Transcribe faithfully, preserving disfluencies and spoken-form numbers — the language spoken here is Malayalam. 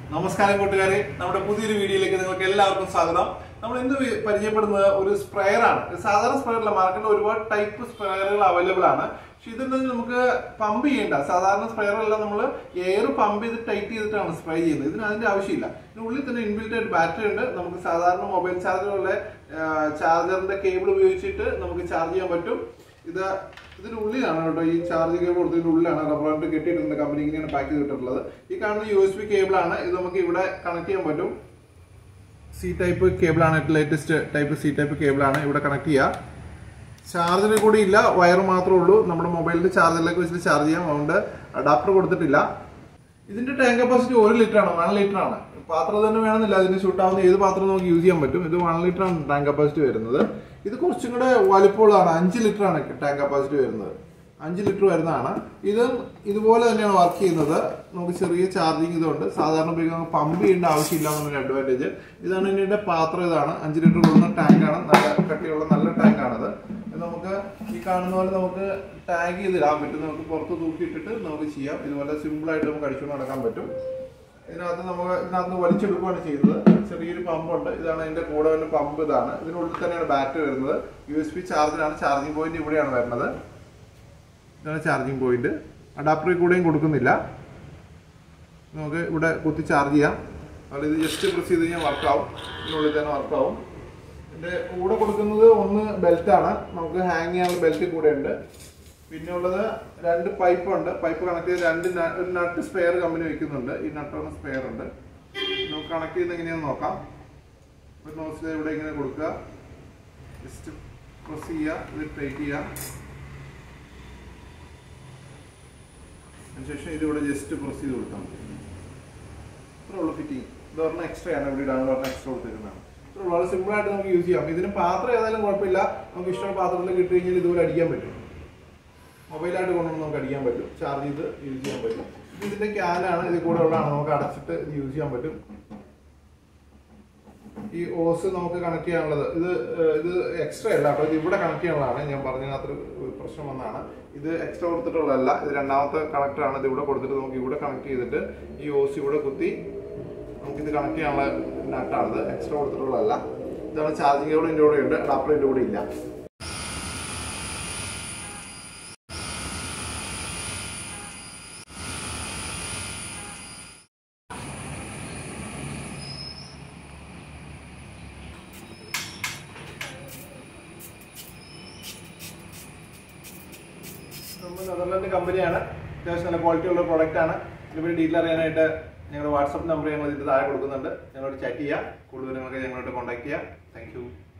നമസ്കാരം കൂട്ടുകാരെ, നമ്മുടെ പുതിയൊരു വീഡിയോയിലേക്ക് നിങ്ങൾക്ക് എല്ലാവർക്കും സ്വാഗതം. നമ്മൾ ഇന്ന് പരിചയപ്പെടുന്നത് ഒരു സ്പ്രെയർ ആണ്. സാധാരണ സ്പ്രെയറില്ല, മാർക്കറ്റിൽ ഒരുപാട് ടൈപ്പ് സ്പ്രെയറുകൾ അവൈലബിൾ ആണ്. പക്ഷെ ഇതെന്ന് നമുക്ക് പമ്പ് ചെയ്യേണ്ട. സാധാരണ സ്പ്രെയറെല്ലാം നമ്മൾ എയർ പമ്പ് ചെയ്ത് ടൈറ്റ് ചെയ്തിട്ടാണ് സ്പ്രേ ചെയ്യുന്നത്. ഇതിന് അതിന്റെ ആവശ്യമില്ല. ഇതിനുള്ളിൽ തന്നെ ഇൻബിൽറ്റ് ആയിട്ട് ബാറ്ററി ഉണ്ട്. നമുക്ക് സാധാരണ മൊബൈൽ ചാർജറുള്ള ചാർജറിന്റെ കേബിൾ ഉപയോഗിച്ചിട്ട് നമുക്ക് ചാർജ് ചെയ്യാൻ പറ്റും. ഇത് ഇതിന്റെ ഉള്ളിലാണ് കേട്ടോ, ഈ ചാർജ് കേബിൾ കൊടുത്തതിന്റെ ഉള്ളിലാണ് റബ്ബർ ബാൻഡ് കെട്ടിയിട്ടുണ്ട്. കമ്പനി ഇങ്ങനെയാണ് പാക്ക് ചെയ്തിട്ടുള്ളത്. ഈ കാണുന്ന യു എസ് ബി കേബിൾ ആണ്. ഇത് നമുക്ക് ഇവിടെ കണക്ട് ചെയ്യാൻ പറ്റും. സി ടൈപ്പ് കേബിൾ ആണ്, latest type C type cable ആണ്. ഇവിടെ കണക്ട് ചെയ്യുക. ചാർജറിൽ കൂടി ഇല്ല, വയർ മാത്രമേ ഉള്ളൂ. നമ്മുടെ മൊബൈലിന്റെ ചാർജറിലേക്ക് വെച്ചിട്ട് ചാർജ് ചെയ്യാം. അതുകൊണ്ട് അഡാപ്റ്റർ കൊടുത്തിട്ടില്ല. ഇതിന്റെ ടാങ്ക് കപ്പാസിറ്റി ഒരു ലിറ്റർ ആണ്, വൺ ലിറ്റർ ആണ്. പാത്രം തന്നെ വേണമെന്നില്ല, അതിന് ഷൂട്ടാവുന്ന ഏത് പാത്രം നമുക്ക് യൂസ് ചെയ്യാൻ പറ്റും. ഇത് വൺ ലിറ്റർ ആണ് ടാങ്ക് കപ്പാസിറ്റി വരുന്നത്. ഇത് കുറച്ചും കൂടെ വലിപ്പമുള്ളതാണ്, അഞ്ച് ലിറ്റർ ആണ് ടാങ്ക് കപ്പാസിറ്റി വരുന്നത്. അഞ്ച് ലിറ്റർ വരുന്നതാണ്. ഇതും ഇതുപോലെ തന്നെയാണ് വർക്ക് ചെയ്യുന്നത്. നമുക്ക് ചെറിയ ചാർജിങ് ഇതുണ്ട്. സാധാരണ ഉപയോഗിക്കാൻ പമ്പ് ചെയ്യേണ്ട ആവശ്യമില്ല എന്നൊരു അഡ്വാൻറ്റേജ്. ഇതാണ് ഇതിന്റെ പാത്രം. ഇതാണ് അഞ്ച് ലിറ്റർ കൊടുക്കുന്ന ടാങ്കാണ്. നല്ല കട്ടിയുള്ള നല്ല ടാങ്കാണത്. നമുക്ക് ഈ കാണുന്ന പോലെ നമുക്ക് ടാഗ് ചെയ്തിടാൻ പറ്റും. നമുക്ക് പുറത്ത് തൂക്കിയിട്ടിട്ട് നമുക്ക് ചെയ്യാം. ഇതുപോലെ സിമ്പിൾ ആയിട്ട് നമുക്ക് അടിച്ചുകൊണ്ട് നടക്കാൻ പറ്റും. ഇതിനകത്ത് നമുക്ക് ഇതിനകത്ത് വലിച്ചെടുക്കുകയാണ് ചെയ്യുന്നത്. ചെറിയൊരു പമ്പുണ്ട്. ഇതാണ് അതിന്റെ കൂടെ വരുന്ന പമ്പ്. ഇതാണ് ഇതിനുള്ളിൽ തന്നെയാണ് ബാറ്ററി വരുന്നത്. യു എസ് ബി ചാർജറാണ്. ചാർജിങ് പോയിന്റ് ഇവിടെയാണ് വരുന്നത്. ഇതാണ് ചാർജിങ് പോയിന്റ്. അഡാപ്റ്ററിൽ കൂടെയും കൊടുക്കുന്നില്ല. നമുക്ക് ഇവിടെ കുത്തി ചാർജ് ചെയ്യാം. അതുപോലെ ഇത് ജസ്റ്റ് പ്രസ് ചെയ്ത് കഴിഞ്ഞാൽ വർക്കാവും. ഇതിനുള്ളിൽ തന്നെ വർക്കാവും. ഇതിന്റെ കൂടെ കൊടുക്കുന്നത് ഒന്ന് ബെൽറ്റാണ്. നമുക്ക് ഹാങ് ചെയ്യാനുള്ള ബെൽറ്റ് കൂടെ ഉണ്ട്. പിന്നെ ഉള്ളത് രണ്ട് പൈപ്പ് ഉണ്ട്. പൈപ്പ് കണക്ട് ചെയ്ത് രണ്ട് ഒരു നട്ട് സ്പെയർ കമ്പനി വയ്ക്കുന്നുണ്ട്. ഈ നട്ടൊന്ന് സ്പെയർ ഉണ്ട്. നമുക്ക് കണക്ട് ചെയ്യുന്ന എങ്ങനെയാണെന്ന് നോക്കാം. ഒരു നോസിൽ ഇവിടെ ഇങ്ങനെ കൊടുക്കുക. ജസ്റ്റ് പ്രസ് ചെയ്യുക. ഇത് ടൈറ്റ് ചെയ്യുക. അതിനുശേഷം ഇതിവിടെ ജസ്റ്റ് പ്രസ് ചെയ്ത് കൊടുത്താൽ മതി. ഇത്ര ഉള്ളു ഫിറ്റിംഗ്. ഇത് പറഞ്ഞാൽ എക്സ്ട്രാ ആണ്. ഇവിടെ ഇടാൻ പറഞ്ഞാൽ എക്സ്ട്രാ കൊടുത്തിരുന്നതാണ്. ഇത്ര വളരെ സിമ്പിൾ ആയിട്ട് നമുക്ക് യൂസ് ചെയ്യാം. ഇതിന് പാത്രം ഏതായാലും കുഴപ്പമില്ല. നമുക്ക് ഇഷ്ടമുള്ള പാത്രത്തിൽ കിട്ടി കഴിഞ്ഞാൽ ഇതുപോലെ അടിക്കാൻ പറ്റും. മൊബൈലായിട്ട് കൊണ്ടുവന്ന് നമുക്ക് അടിക്കാൻ പറ്റും. ചാർജ് ചെയ്ത് യൂസ് ചെയ്യാൻ പറ്റും. ഇതിന്റെ ക്യാനാണ്. ഇതിൽ കൂടെ ഉള്ളതാണ്. നമുക്ക് അടച്ചിട്ട് ഇത് യൂസ് ചെയ്യാൻ പറ്റും. ഈ ഓസ് നമുക്ക് കണക്ട് ചെയ്യാനുള്ളത് ഇത് ഇത് എക്സ്ട്രാ അല്ല. അപ്പോൾ ഇത് ഇവിടെ കണക്ട് ചെയ്യാനുള്ളതാണ്. ഞാൻ പറഞ്ഞതിനകത്ത് പ്രശ്നം വന്നതാണ്. ഇത് എക്സ്ട്രാ കൊടുത്തിട്ടുള്ളതല്ല. ഇത് രണ്ടാമത്തെ കണക്ടറാണ്. ഇത് ഇവിടെ കൊടുത്തിട്ട് നമുക്ക് ഇവിടെ കണക്ട് ചെയ്തിട്ട് ഈ ഓസ് ഇവിടെ കുത്തി നമുക്കിത് കണക്ട് ചെയ്യാനുള്ള നട്ടാണിത്. എക്സ്ട്രാ കൊടുത്തിട്ടുള്ളതല്ല. ഇതാണ് ചാർജിങ് കേബിൾ. ഇതിൻ്റെ കൂടെ ഉണ്ട്. അഡാപ്റ്റർ ഇതിൻ്റെ കൂടെ ഇല്ല. നെതർലാൻഡ് കമ്പനിയാണ്. അത്യാവശ്യം നല്ല ക്വാളിറ്റി ഉള്ള പ്രോഡക്റ്റ് ആണ്. ഇതിനെപ്പറ്റി ഡീറ്റെയിൽ അറിയാനായിട്ട് ഞങ്ങളുടെ വാട്സപ്പ് നമ്പർ ഞങ്ങൾ ഇതിൻ്റെ താഴെ കൊടുക്കുന്നുണ്ട്. ഞങ്ങളോട് ചാറ്റ് ചെയ്യുക. കൂടുതൽ നിങ്ങൾക്ക് ഞങ്ങളോട് കോൺടാക്ട് ചെയ്യുക. Thank U.